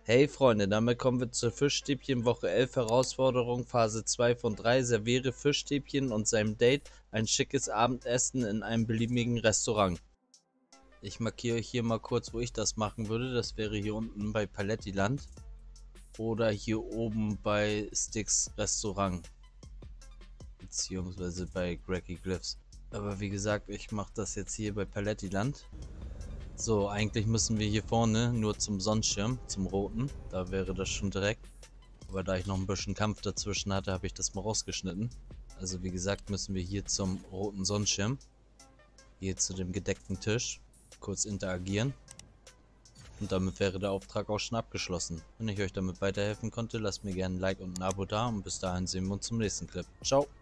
Hey Freunde, damit kommen wir zur Fischstäbchen Woche 11 Herausforderung Phase 2 von 3. Serviere Fischstäbchen und seinem Date ein schickes Abendessen in einem beliebigen Restaurant. Ich markiere euch hier mal kurz, wo ich das machen würde. Das wäre hier unten bei Palettiland oder hier oben bei Sticks Restaurant, beziehungsweise bei Greggy Glyphs. Aber wie gesagt, ich mache das jetzt hier bei Palettiland. So, eigentlich müssen wir hier vorne nur zum Sonnenschirm, zum roten. Da wäre das schon direkt. Aber da ich noch ein bisschen Kampf dazwischen hatte, habe ich das mal rausgeschnitten. Also wie gesagt, müssen wir hier zum roten Sonnenschirm. Hier zu dem gedeckten Tisch. Kurz interagieren. Und damit wäre der Auftrag auch schon abgeschlossen. Wenn ich euch damit weiterhelfen konnte, lasst mir gerne ein Like und ein Abo da. Und bis dahin sehen wir uns zum nächsten Clip. Ciao!